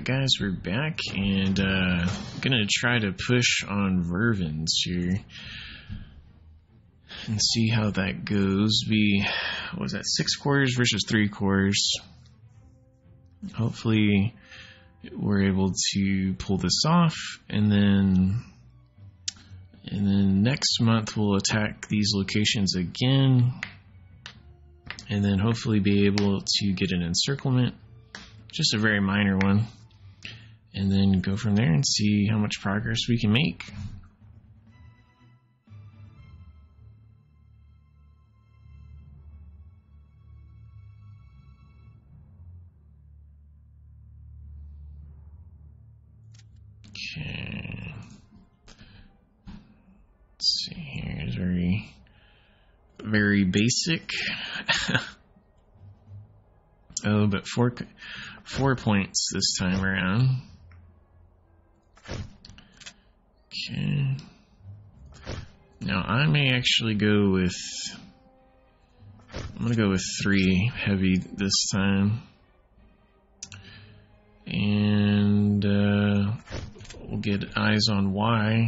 Alright guys, we're back, and gonna try to push on Vervins here and see how that goes. What was that, 6 cores versus 3 cores. Hopefully we're able to pull this off, and then next month we'll attack these locations again, and then hopefully be able to get an encirclement. Just a very minor one, and then go from there and see how much progress we can make. Okay, let's see here. It's very basic. Oh, but 4 points this time around. Okay. Now I may actually go with. I'm gonna go with 3 heavy this time, and we'll get eyes on Y.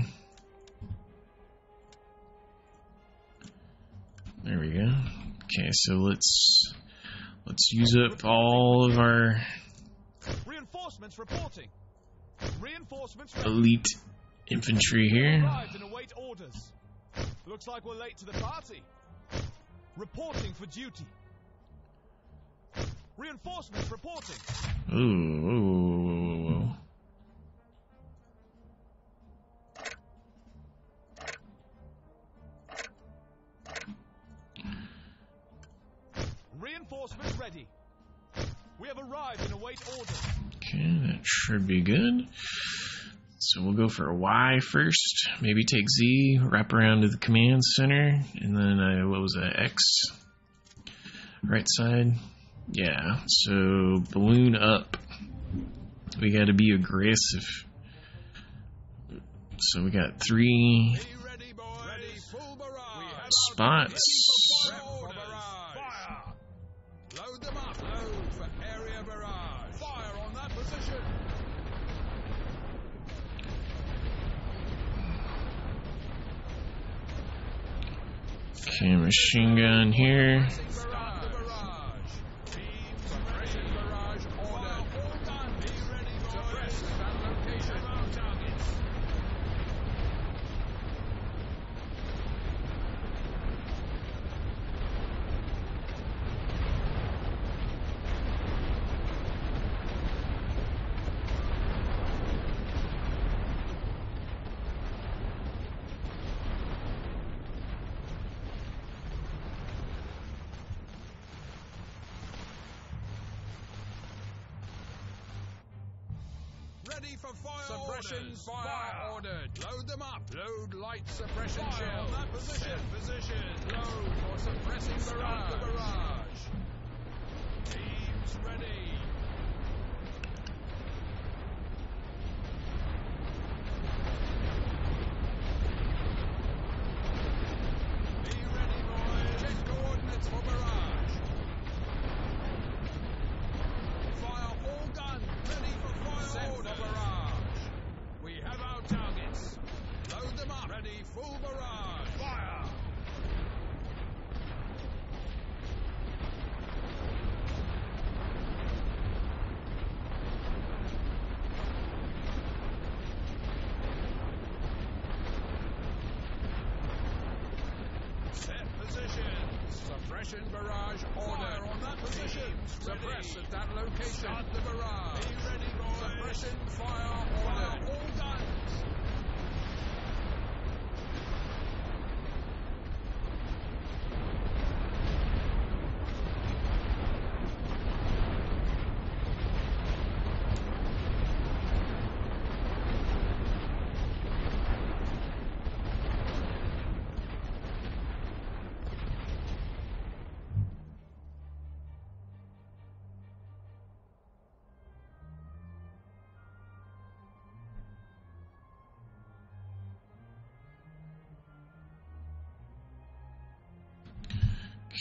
There we go. Okay, so let's use up all of our reinforcements reporting. Reinforcements elite infantry here. Arrived and await orders. Looks like we're late to the party. Reporting for duty. Reinforcements reporting. Ooh. Reinforcements ready. We have arrived and await orders. Okay, that should be good. So we'll go for a Y first. Maybe take Z, wrap around to the command center, and then what was that, X? Right side. Yeah. So balloon up. We got to be aggressive. So we got 3 spots. Load them up. Load for area barrage. Fire on that position. Okay, machine gun here. Start the barrage. Teams suppression barrage ordered. All done. Be ready, boys. Suppress at that location. Our targets. Ready for fire. Suppression orders. Fire ordered. Load them up. Load light suppression shells. That position. Position. Load for suppressing barrage. The barrage. Teams ready. Be ready, boys. Check coordinates for barrage. Fire all guns. Ready for fire. Set order. For barrage. We have our targets. Load them up. Ready, full barrage. Fire. Set positions. Suppression barrage ordered. Fire on that position. Suppress at that location. Start the barrage. Be ready, boys. Suppression fire ordered. Fire all guns.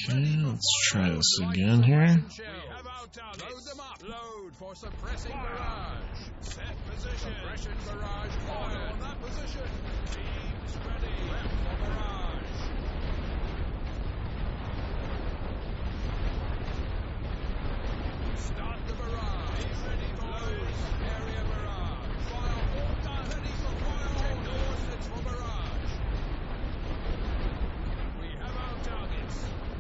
Okay, let's try this again here. Load them up. Load for suppressing barrage. Set position. Suppression barrage. Fire on that position. Teams ready. Prep for barrage. Start the barrage. Be ready for load. Area barrage. Fire all done. Ready for fire. Check coordinates for barrage. We have our targets.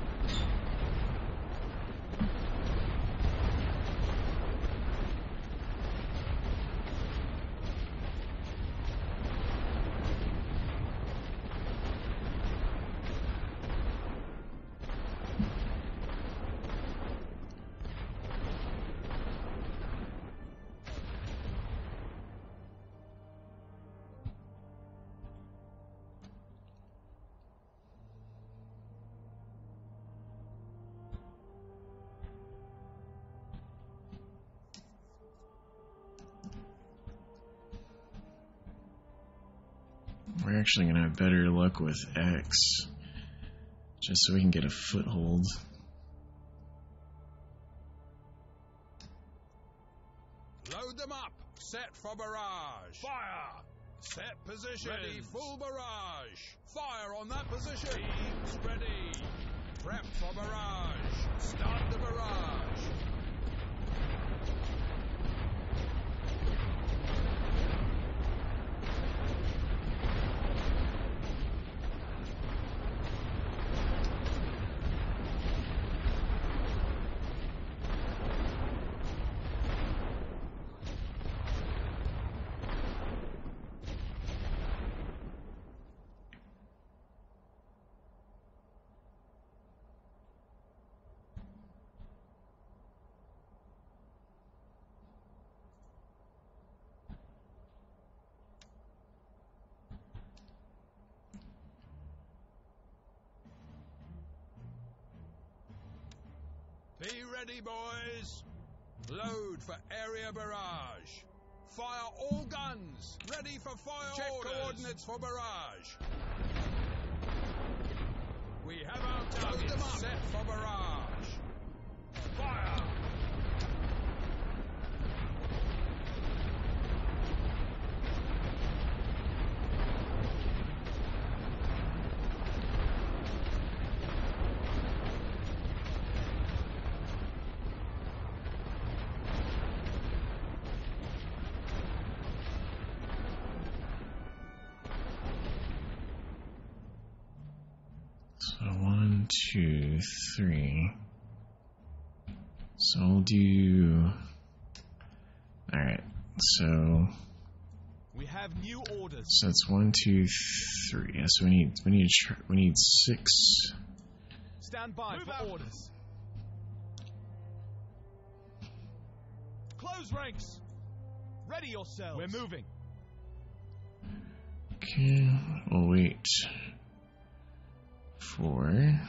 We're actually going to have better luck with X, just so we can get a foothold. Load them up. Set for barrage. Fire. Set position. Ready. Full barrage. Fire on that position. Teams ready. Prep for barrage. Start the barrage. Be ready, boys. Load for area barrage. Fire all guns. Ready for fire. Check orders. Coordinates for barrage. We have our targets set for barrage. Fire. So 1, 2, 3. So we'll do. Alright, so. We have new orders. So that's 1, 2, 3. Yeah, so we need 6. Stand by Move for out. orders. Close ranks. Ready yourselves. We're moving. Okay, we'll wait for.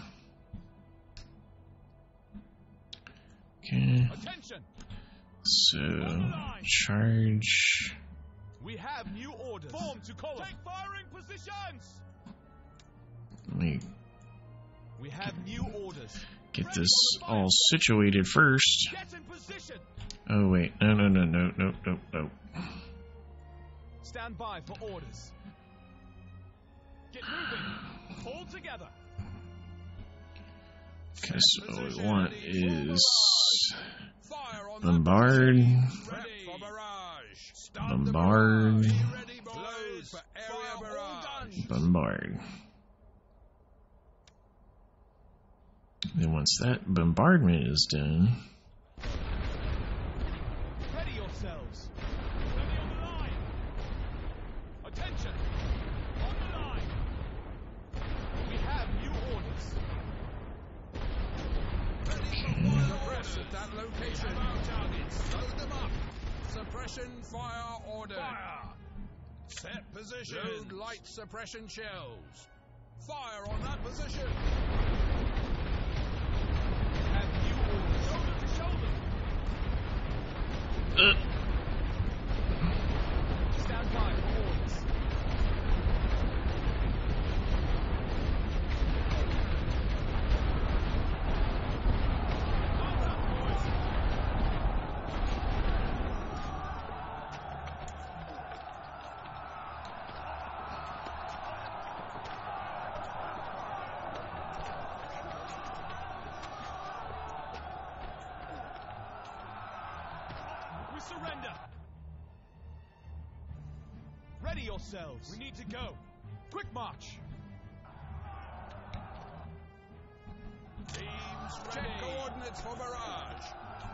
Okay, Attention. so charge. We have new orders. Form to column. Take firing positions. Let me We have new orders. get this all situated first. Get in position. Oh wait, no. Stand by for orders. Get moving. Hold together. Okay, so what we want is Fire on bombard, Prep for barrage. Start the bombard, barrage. Be ready, boys. Load for area barrage. bombard. Then once that bombardment is done, Ready yourselves. Ready on the line. Attention. On the line. We have new orders. Suppress at that location. Our targets. Load them up. Suppression fire order. Fire. Set position. Load light suppression shells. Fire on that position. Have new orders. Shoulder to shoulder. Stand by for orders. surrender! Ready yourselves! We need to go! Quick march! Teams ready. Check coordinates for barrage.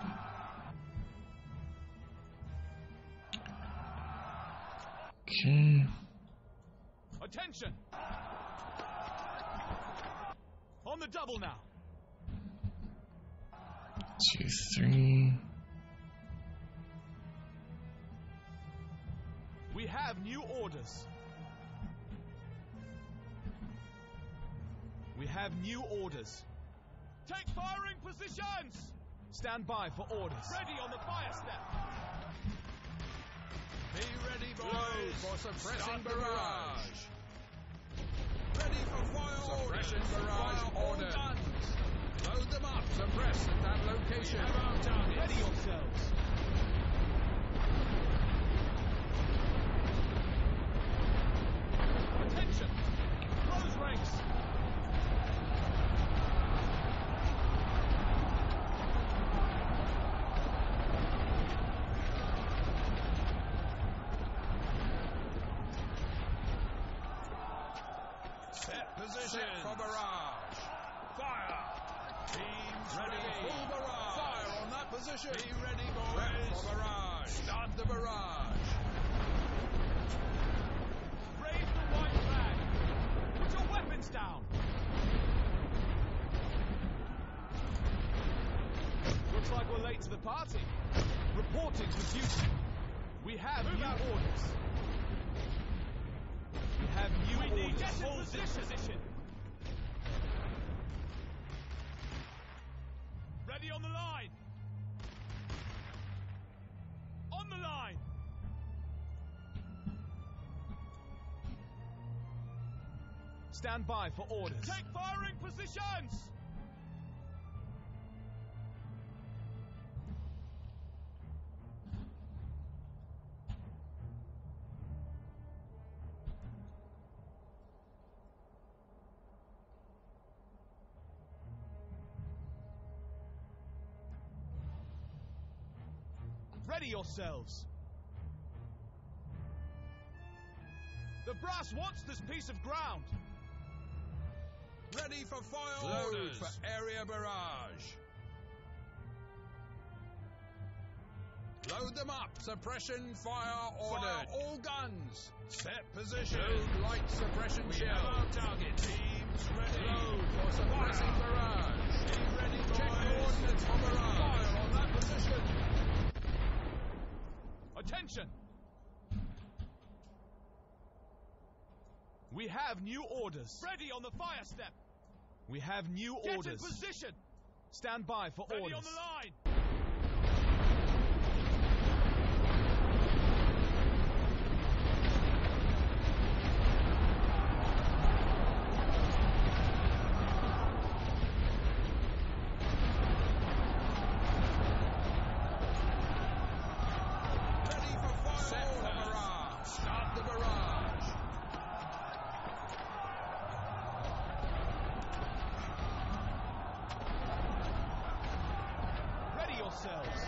Okay. Attention! On the double now. 2, 3. We have new orders. We have new orders. Take firing positions! Stand by for orders. Ready on the fire step. Be ready, boys. Load for suppressing Start the barrage. Ready for fire Suppression orders. barrage Fire all ordered. guns. Load them up. Suppress at that location. Have our targets. Ready yourselves. Attention! Close ranks. Set position for barrage. Fire. Teams ready. Full barrage. Fire on that position. Be ready, boys. Prep for barrage. Start the barrage. Raise the white flag. Put your weapons down. Looks like we're late to the party. Reporting for duty. We have new orders. We have new orders. Hold this position. Ready on the line. On the line. Stand by for orders. Take firing positions! Ready yourselves. The brass wants this piece of ground. Ready for fire Loaders. orders. For area barrage. Load them up. Suppression fire ordered. Fire all guns. Set position. Load light suppression shell. Have our target. Teams ready. Load for suppressing barrage. Be ready, boys. Check coordinates for barrage. Fire on that position. Attention! We have new orders. Ready on the fire step. We have new orders. Get in position. Stand by for orders. Ready on the line. Ready for fire. Set the barrage. Start the barrage. Ready yourselves.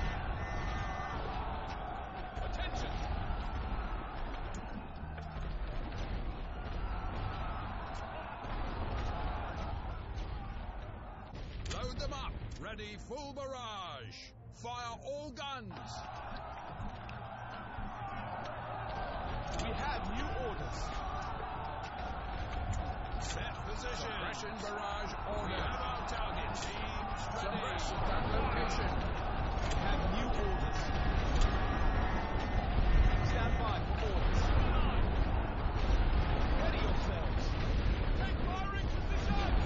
Attention! Load them up. Ready, full barrage. Fire all guns. We have new orders. Set position. Suppression barrage order. We have our target. Teams ready. Suppress at that location. We have new orders. Stand by for orders. Ready yourselves. Take firing positions.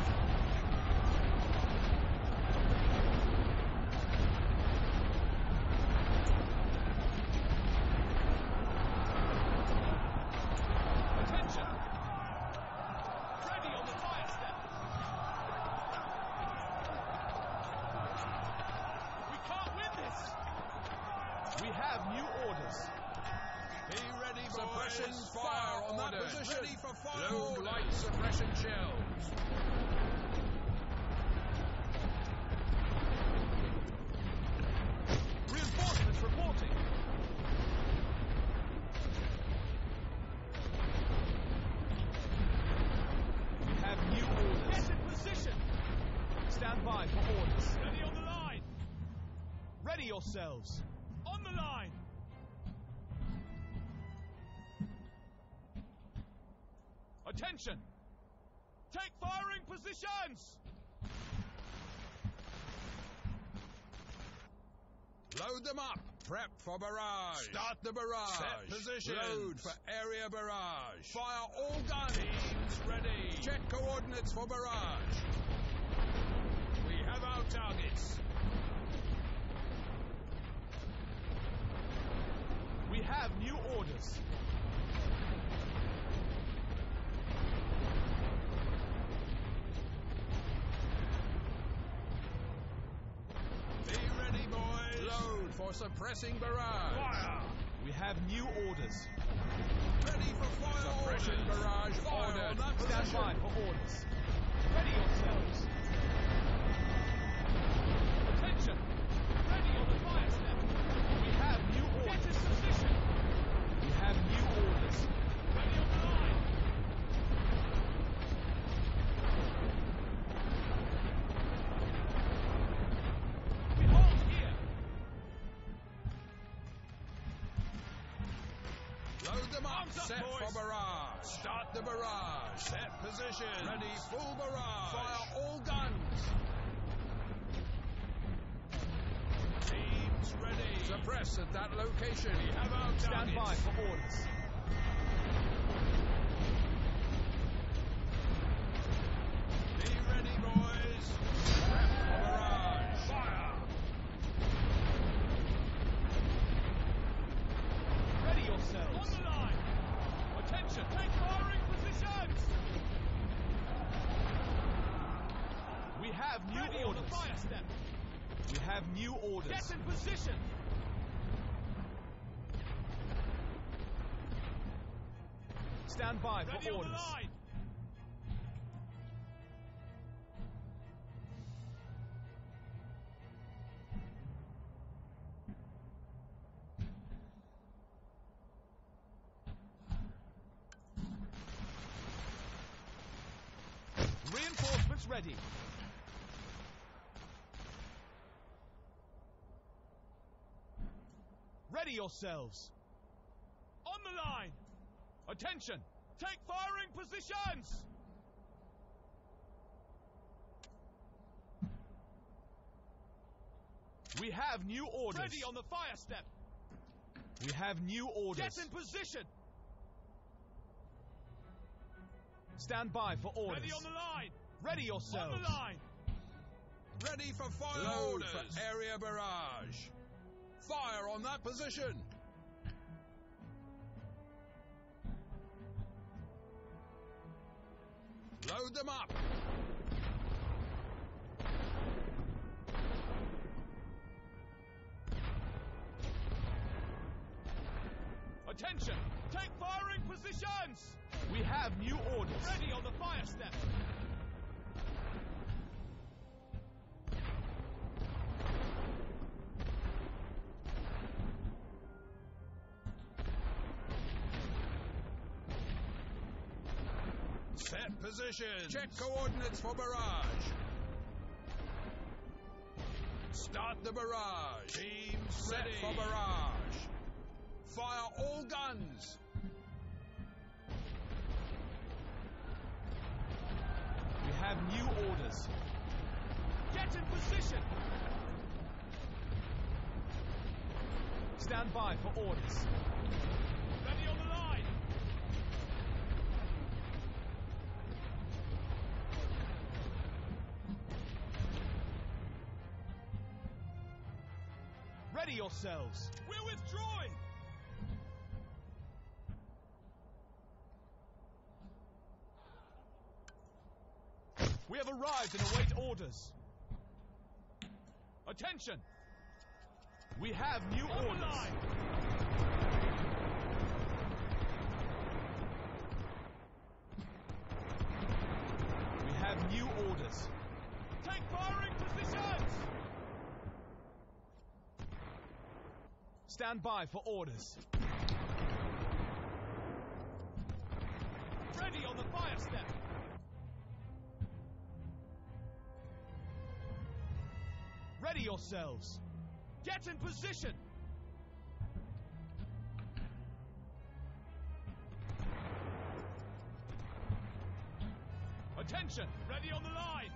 Attention. Ready on the fire step. We can't win this. We have new orders. Be ready, boys. Suppression fire on that ordered. position. Ready for fire. Load orders. light suppression shells. Reinforcements reporting. Ready yourselves! On the line! Attention! Take firing positions! Load them up. Prep for barrage. Start the barrage. Set position. Load for area barrage. Fire all guns. Teams ready. Check coordinates for barrage. We have our targets. We have new orders. Be ready, boys. Load for suppressing barrage. Fire. We have new orders. Ready for fire. Suppression orders. Barrage. Fire ordered. On stand by for orders. Ready yourselves. Attention. Ready on the fire step. We have new orders. Get in position. We have new orders. Ready on the line. We hold here. Load them up. Set boys. for barrage. Start the barrage. Set position. Ready full barrage. Fire all guns. Teams ready. Suppress at that location. We have our Stand by targets. for orders. Be ready, boys. Prep for barrage. Fire. Ready yourselves. On the line. Attention. Take firing positions. We have new orders. On the fire step. We have new orders. Get in position. Stand by for Ready orders. on the line. Reinforcements ready. Ready yourselves. On the line. Attention. Take firing positions. We have new orders. Ready on the fire step. We have new orders. Get in position. Stand by for orders. Ready on the line. Ready yourselves. On the line. Ready for fire. Load orders. For area barrage. Fire on that position. Load them up. Attention! Take firing positions! We have new orders. Ready on the fire step. Set position. Check coordinates for barrage. Start the barrage. Teams set ready. For barrage. Fire all guns. We have new orders. Get in position. Stand by for orders. Ready on the line. Ready yourselves. We're withdrawing. We have arrived and await orders. Attention! We have new orders. We have new orders. Take firing positions! Stand by for orders. Ready on the fire step. Ready yourselves. Get in position! Attention! Ready on the line!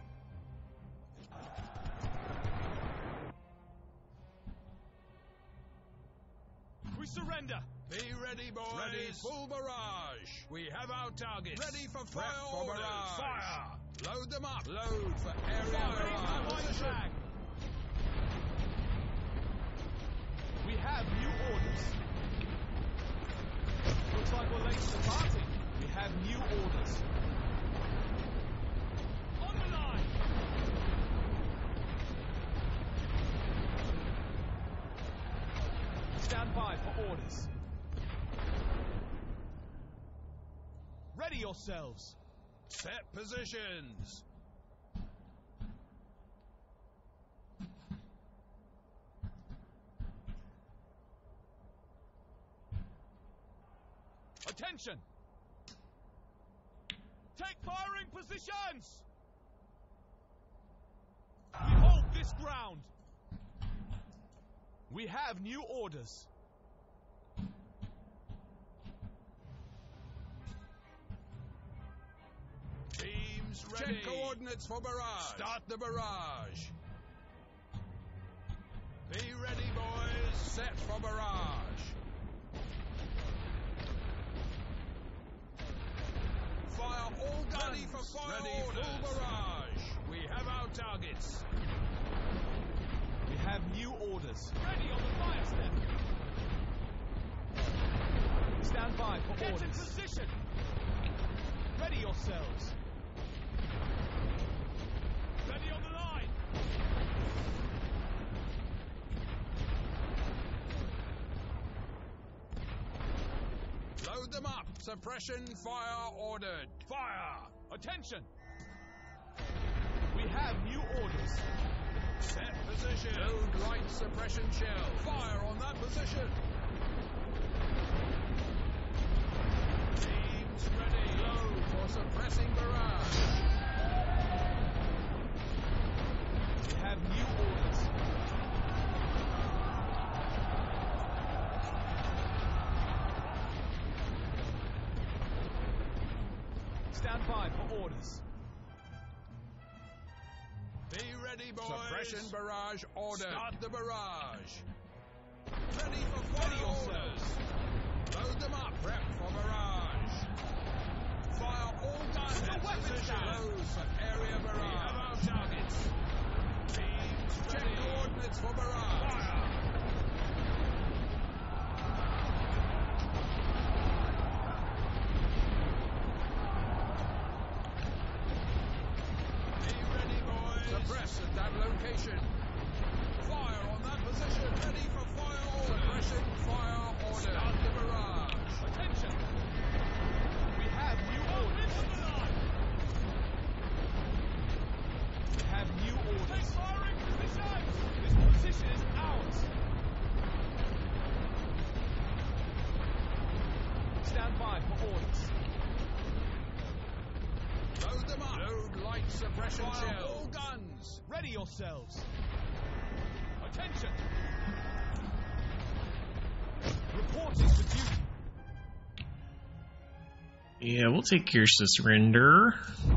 We surrender! Be ready, boys. Ready, full barrage. We have our targets. Ready for fire orders. Fire! Load them up. Load for area barrage. Position. We have new orders. Looks like we're late to the party. We have new orders. On the line! Stand by for orders. Ready yourselves. Set positions. Attention! Take firing positions! We hold this ground. We have new orders. Teams ready. Check coordinates for barrage. Start the barrage. Be ready, boys. Set for barrage. Fire all guns. Ready for fire ready orders. Full barrage. We have our targets. We have new orders. Ready on the fire step. Stand by for orders. Get in position. Ready yourselves. Ready on the line. Load them up. Suppression fire ordered. Fire! Attention! We have new orders. Set position. Load light suppression shell. Fire on that position. Teams ready. Load for suppressing barrage. We have new orders. Stand by for orders. Be ready, boys. Suppression barrage ordered. Start the barrage. Ready for fire orders. Load them up. Prep for barrage. Fire all guns. Load for area barrage. We have our targets. Teams check coordinates for barrage. Fire. Suppress at that location. Fire on that position. Ready for fire order. Suppression fire order. Start the barrage. Attention! We have new orders. We have new orders. Take firing positions! This position is ours. Stand by for orders. Load them up. Load light suppression shell. All guns. Ready yourselves. Attention. Reporting for duty. Yeah, we'll take your surrender.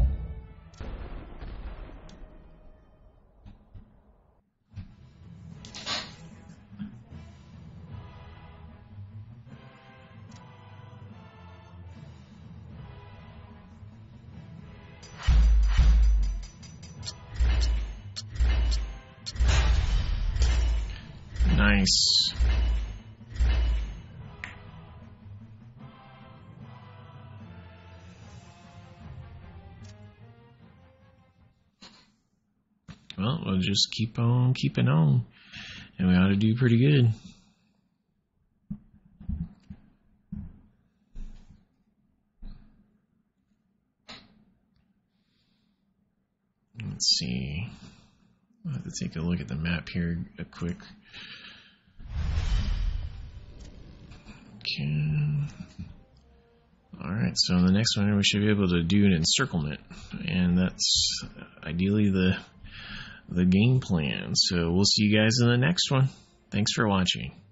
Nice. Well, we'll just keep on keeping on, and we ought to do pretty good. Let's see. I'll have to take a look at the map here quick. Okay. Alright, so in the next one we should be able to do an encirclement, and that's ideally the game plan. So we'll see you guys in the next one. Thanks for watching.